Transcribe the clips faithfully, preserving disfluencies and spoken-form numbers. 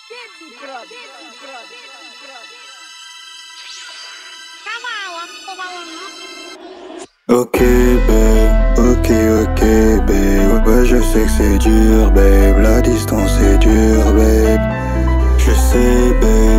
Ok babe, ok ok babe, ouais je sais que c'est dur babe, la distance est dure babe, je sais babe,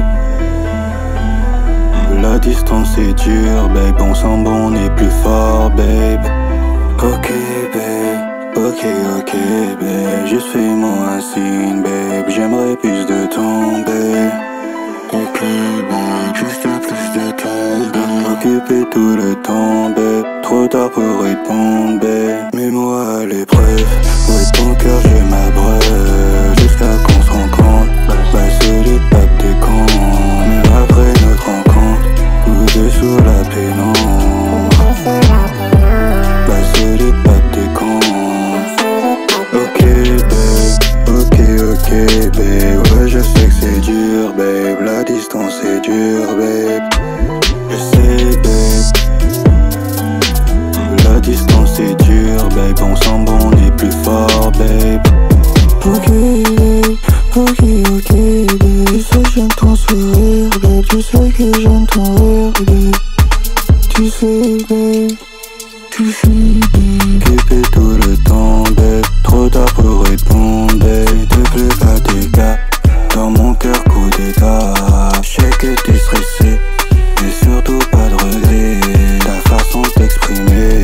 la distance est dure babe, ensemble on est plus fort babe. Ok babe, ok ok babe, juste fais-moi un signe babe, j'aimerais plus de temps babe. Ok babe, juste plus de temps babe, m'occuper tout le temps babe, trop tard pour répondre babe, mets-moi à l'épreuve, ouais ton cœur je m'abreuve, jusqu'à qu'on se rencontre, bah solide pas t'es con, même après notre rencontre, tous deux sous la pénombre, bah solide pas t'es con. Ok babe, ok ok babe, ouais je sais que c'est dur babe, la distance est dure babe, je sais babe, la distance est dure babe, ensemble on est plus fort babe. Ok ok ok babe, tu sais que j'aime ton sourire babe, tu sais que j'aime ton rire babe, tu sais babe, tu sais babe, occuper tout le temps babe, trop tard pour répondre babe, s'il te plaît pas tes gars, dans mon cœur coup d'état, je sais que t'es stressé, mais surtout pas de regret, ta façon de t'exprimer,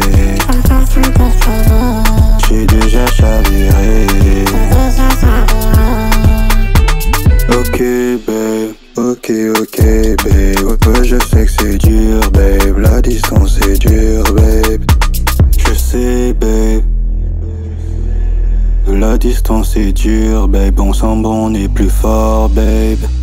j'ai déjà chaviré. Ok babe, ok ok babe, ouais je sais que c'est dur babe, la distance est dure babe, je sais babe, la distance est dure babe, ensemble on est plus fort babe.